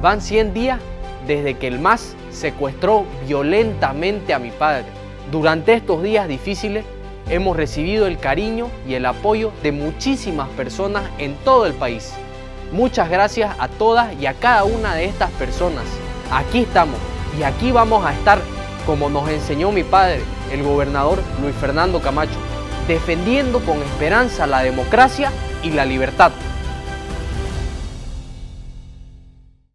Van 100 días desde que el MAS secuestró violentamente a mi padre. Durante estos días difíciles hemos recibido el cariño y el apoyo de muchísimas personas en todo el país. Muchas gracias a todas y a cada una de estas personas. Aquí estamos y aquí vamos a estar, como nos enseñó mi padre, el gobernador Luis Fernando Camacho, defendiendo con esperanza la democracia y la libertad.